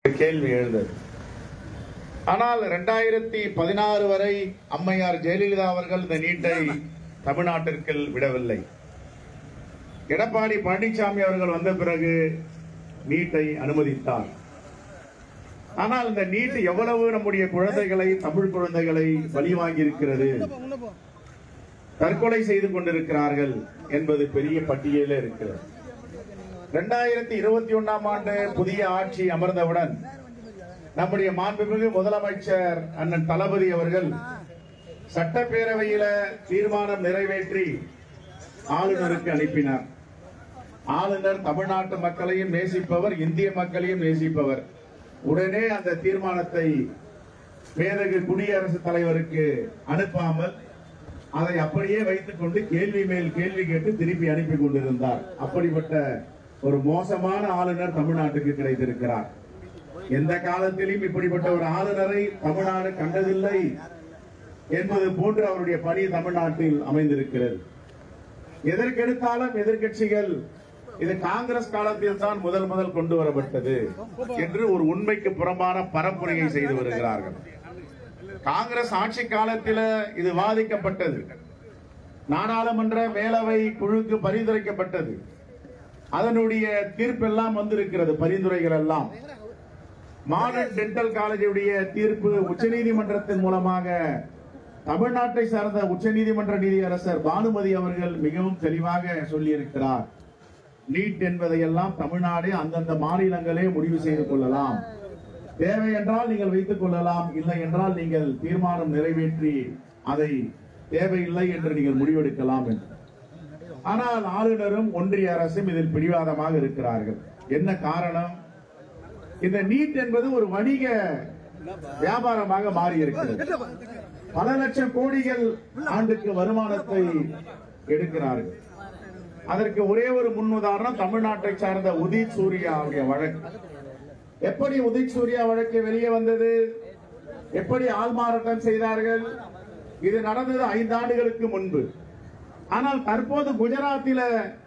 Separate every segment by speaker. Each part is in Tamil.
Speaker 1: கேள்வி எழுந்தது. ஆனால் 2016 வரை அம்மையார் ஜெயலலிதா அவர்கள் இந்த நீட்டை தமிழ்நாட்டிற்கு விடவில்லை. எடப்பாடி பழனிசாமி அவர்கள் வந்த பிறகு நீட்டை அனுமதித்தார். ஆனால் இந்த நீட் எவ்வளவு நம்முடைய குழந்தைகளை, தமிழ் குழந்தைகளை பலி வாங்கி இருக்கிறது, தற்கொலை செய்து கொண்டிருக்கிறார்கள் என்பது பெரிய பட்டியலே இருக்கிறது. 2021ஆம் ஆண்டு புதிய ஆட்சி அமர்ந்தவுடன் நம்முடைய மாண்புமிகு முதலமைச்சர் அண்ணன் தளபதி அவர்கள் சட்டப்பேரவையில தீர்மானம் நிறைவேற்றி ஆளுநருக்கு அனுப்பினார். ஆளுநர் தமிழ்நாட்டு மக்களையும் நேசிப்பவர், இந்திய மக்களையும் நேசிப்பவர். உடனே அந்த தீர்மானத்தை மேதகு குடியரசுத் தலைவருக்கு அனுப்பாமல் அதை அப்படியே வைத்துக் கொண்டு கேள்வி மேல் கேள்வி கேட்டு திருப்பி அனுப்பி கொண்டிருந்தார். அப்படிப்பட்ட ஒரு மோசமான ஆளுநர் தமிழ்நாட்டுக்கு கிடைத்திருக்கிறார். எந்த காலத்திலும் இப்படிப்பட்ட ஒரு ஆளுநரை தமிழ்நாடு கண்டதில்லை என்பது போன்று அவருடைய பணி தமிழ்நாட்டில் அமைந்திருக்கிறது. எதற்கெடுத்தாலும் எதிர்கட்சிகள் இது காங்கிரஸ் காலத்தில் தான் முதல் கொண்டு வரப்பட்டது என்று ஒரு உண்மைக்கு புறம்பான பரப்புரையை செய்து வருகிறார்கள். காங்கிரஸ் ஆட்சி காலத்தில் இது வாதிக்கப்பட்டது, நாடாளுமன்ற மேலவை குழுக்கு பரிந்துரைக்கப்பட்டது, அதனுடைய தீர்ப்பெல்லாம் வந்திருக்கிறது. பரிந்துரைகள் எல்லாம் மாடர்ன் டென்டல் காலேஜுடைய தீர்ப்பு உச்சநீதிமன்றத்தின் மூலமாக தமிழ்நாட்டை சார்ந்த உச்சநீதிமன்ற நீதியரசர் பானுமதி அவர்கள் மிகவும் தெளிவாக சொல்லியிருக்கிறார். நீட் என்பதையெல்லாம் தமிழ்நாடு அந்தந்த மாநிலங்களே முடிவு செய்து கொள்ளலாம், தேவை என்றால் நீங்கள் வைத்துக் கொள்ளலாம், இல்லை என்றால் நீங்கள் தீர்மானம் நிறைவேற்றி அதை தேவையில்லை என்று நீங்கள் முடிவெடுக்கலாம் என்று. ஆனால் ஆளுநரும் ஒன்றிய அரசும் இதில் பிடிவாதமாக இருக்கிறார்கள். என்ன காரணம்? இந்த நீட் என்பது ஒரு வணிக வியாபாரமாக மாறி இருக்கிறது. பல லட்சம் கோடிகள் ஆண்டுக்கு வருமானத்தை எடுக்கிறார்கள். அதற்கு ஒரே ஒரு முன்னுதாரணம் தமிழ்நாட்டை சார்ந்த உதித் சூர்யாவுடைய வழக்கு. எப்படி உதித் சூர்யா வழக்கு வெளியே வந்தது, எப்படி ஆள்மாறாட்டம் செய்தார்கள், இது நடந்தது 5 ஆண்டுகளுக்கு முன்பு. ஆனால் தற்போது குஜராத்தில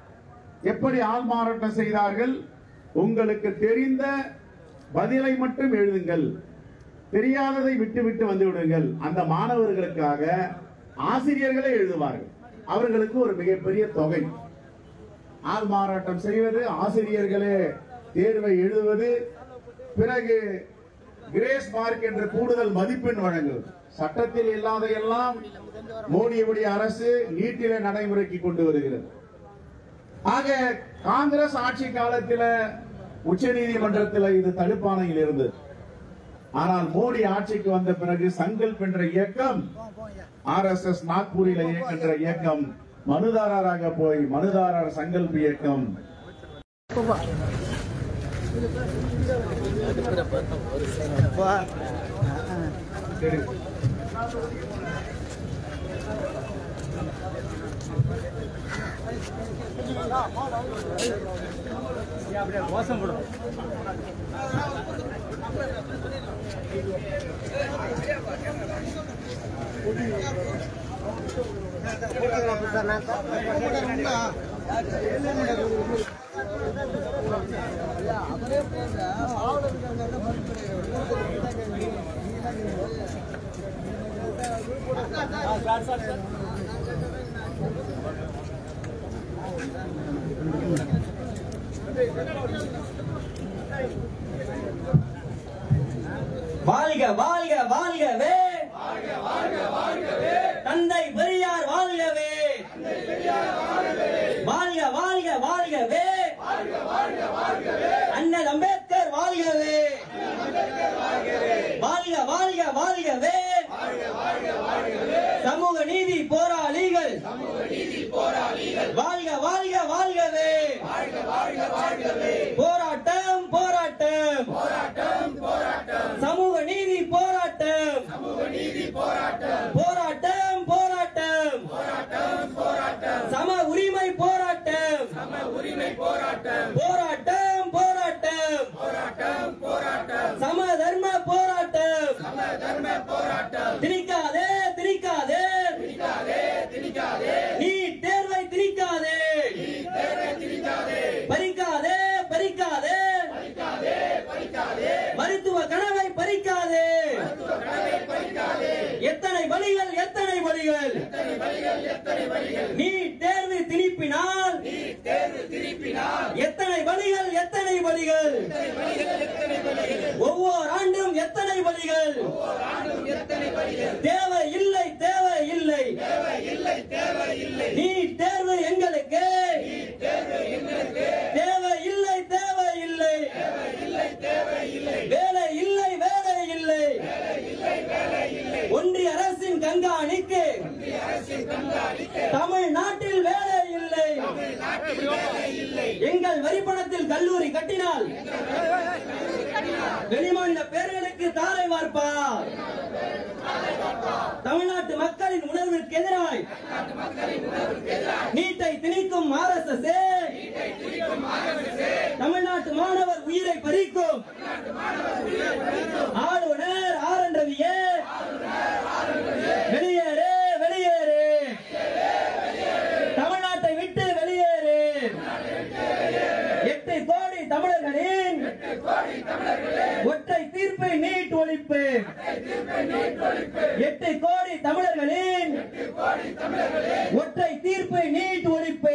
Speaker 1: எப்படி ஆள்மாறாட்டம் செய்தார்கள், உங்களுக்கு தெரிந்த பதிலை மட்டும் எழுதுங்கள், தெரியாததை விட்டு வந்து விடுங்கள். அந்த மாணவர்களுக்காக ஆசிரியர்களே எழுதுவார்கள். அவர்களுக்கு ஒரு மிகப்பெரிய தொகை. ஆள்மாறாட்டம் செய்வது, ஆசிரியர்களே தேர்வை எழுதுவது, பிறகு கிரேஸ் மார்க் என்ற கூடுதல் மதிப்பெண் வழங்குவது. சட்டத்தில் இல்லாதையெல்லாம் மோடியுடைய அரசு நீட்டிலே நடைமுறைக்கு கொண்டு வருகிறது. ஆக காங்கிரஸ் ஆட்சி காலத்தில் உச்சநீதிமன்றத்தில் இது தடுப்பாணையில் இருந்தது. ஆனால் மோடி ஆட்சிக்கு வந்த பிறகு சங்கல்ப் என்ற இயக்கம், RSS நாக்பூரில் இயக்கின்ற இயக்கம் மனுதாரராக போய் மனுதாரர் சங்கல்ப் இயக்கம்
Speaker 2: வாழ்க வாழ்க வாழ்கவே, தந்தை பெரியார் வாழ்கவே, வாழ்க வாழ்க வாழ்கவே, அண்ணல் அம்பேத்கர் வாழ்கவே, வாழ்க வாழ்க வாழ்கவே, சமூக நீதி போராளிகள் வாழ்க வாழ்க வாழ்கவே, போராட்டம் போராட்டம் சமூக நீதி போராட்டம் போராட்டம் போராட்டம் வழிகள் நீட் தேர்வு திணிப்பினால் எத்தனை வழிகள் ஒவ்வொரு ஆண்டும் எத்தனை வழிகள் தேவை இல்லை நீட் தேர்வு எங்களுக்கு தேவை இல்லை வேலை இல்லை ஒன்றிய அரசின் கண்காணிக்கு தமிழ்நாட்டில் வேலை இல்லை எங்கள் வரிப்பணத்தில் கல்லூரி கட்டினால் வெளிமாநில பேர்களுக்கு தாரை வார்ப்பார் தமிழ்நாட்டு மக்களின் உணர்விற்கு எதிராய் நீட்டை திணிக்கும் RSS தமிழ்நாட்டு மாணவர் உயிரை பறிக்கும் ஆளுநர் RN ரவியே வெளியேறு தமிழ்நாட்டை விட்டு வெளியேறு 8 கோடி தமிழர்களின் ஒற்றை தீர்ப்பை நீட் ஒழிப்பு 8 கோடி தமிழர்களின் ஒற்றை தீர்ப்பை நீட் ஒழிப்பு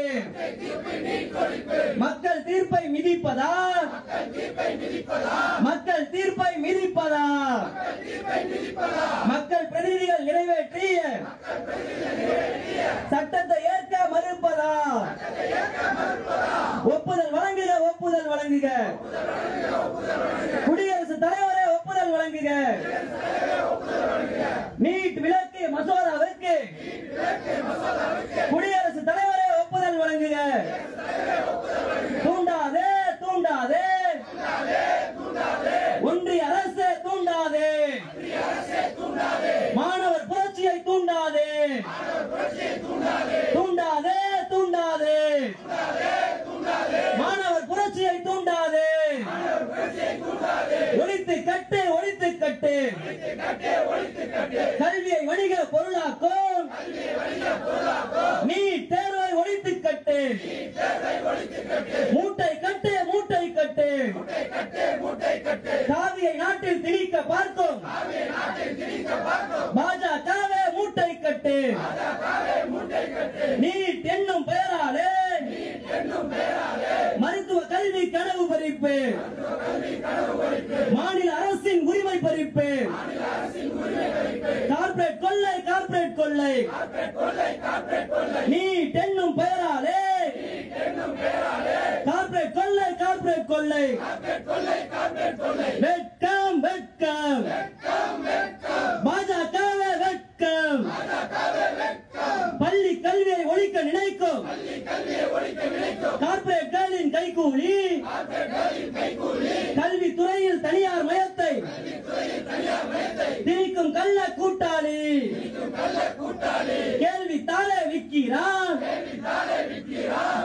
Speaker 2: மக்கள் தீர்ப்பை மிதிப்பதா மக்கள் பிரதிநிதிகள் நிறைவேற்றிய சட்டத்தை ஏற்க மறுப்பதா ஒப்புதல் வழங்குக குடியரசுத் தலைவரே ஒப்புதல் வழங்குக நீட் விலக்கு மசோதாவிற்கு குடியரசுத் தலைவரே ஒப்புதல் வழங்குக தூண்டாதே ஒன்றிய அரசு தூண்டாதே மாணவர் புரட்சியை தூண்டாதே மாணவர் புரட்சியை தூண்டாதே ஒழித்து கட்டு கல்வியை வணிக பொருளாக்கும் நீட் தேர்வை ஒழித்து கட்டு மூட்டை கட்டு காவியை நாட்டில் திணிக்க பார்க்கும் பாஜகவே மூட்டை கட்டு நீட் என்னும் பெயராலே மருத்துவ கல்வி கனவு பறிப்பு மாநில அரசின் உரிமை பறிப்பு கார்ப்பரேட் கொள்ளை நீட் என்னும் பெயராலே கார்ப்பரேட் கொள்ளை வெட்கம் பாஜகவே வெட்கம் பள்ளி கல்வியை ஒழிக்க நினைக்கும் கார்ப்பரேட்களின் கைகூலி கல்வித்துறையில் தனியார் மயத்தை திணிக்கும் கள்ள கூட்டாளி கேள்வி தாளே விற்கிறான்